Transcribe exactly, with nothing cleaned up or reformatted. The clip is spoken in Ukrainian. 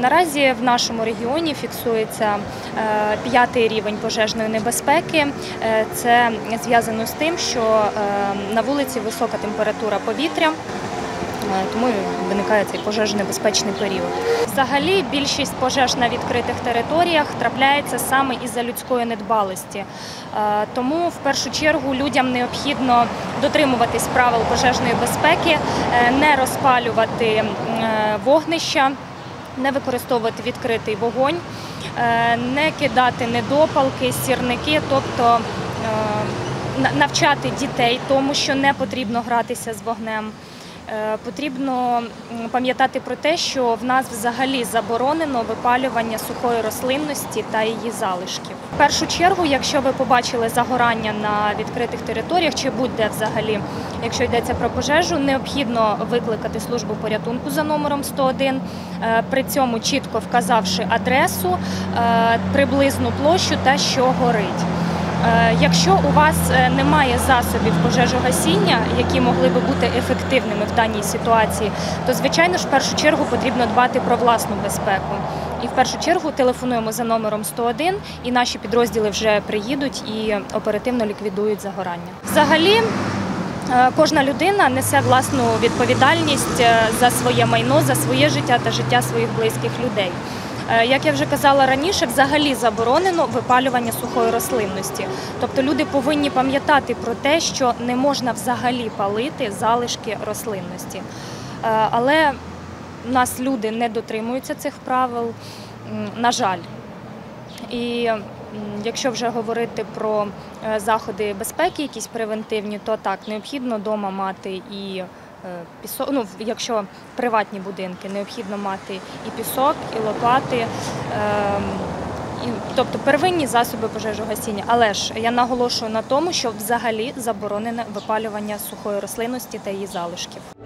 Наразі в нашому регіоні фіксується п'ятий рівень пожежної небезпеки. Це зв'язано з тим, що на вулиці висока температура повітря, тому виникає цей пожежонебезпечний період. Взагалі більшість пожеж на відкритих територіях трапляється саме із-за людської недбалості. Тому в першу чергу людям необхідно дотримуватись правил пожежної безпеки, не розпалювати вогнища, не використовувати відкритий вогонь, не кидати недопалки, сірники, тобто навчати дітей тому, що не потрібно гратися з вогнем. Потрібно пам'ятати про те, що в нас взагалі заборонено випалювання сухої рослинності та її залишків. В першу чергу, якщо ви побачили загорання на відкритих територіях чи будь-де взагалі, якщо йдеться про пожежу, необхідно викликати службу порятунку за номером сто один, при цьому чітко вказавши адресу, приблизну площу та що горить. Якщо у вас немає засобів пожежогасіння, які могли би бути ефективними в даній ситуації, то, звичайно ж, в першу чергу потрібно дбати про власну безпеку. І в першу чергу телефонуємо за номером сто один, і наші підрозділи вже приїдуть і оперативно ліквідують загорання. Взагалі, кожна людина несе власну відповідальність за своє майно, за своє життя та життя своїх близьких людей. Як я вже казала раніше, взагалі заборонено випалювання сухої рослинності. Тобто люди повинні пам'ятати про те, що не можна взагалі палити залишки рослинності. Але у нас люди не дотримуються цих правил, на жаль. І якщо вже говорити про заходи безпеки, якісь превентивні, то так, необхідно вдома мати і пісок, ну, якщо приватні будинки, необхідно мати і пісок, і лопати, е, і, тобто первинні засоби пожежогасіння. Але ж я наголошую на тому, що взагалі заборонене випалювання сухої рослинності та її залишків.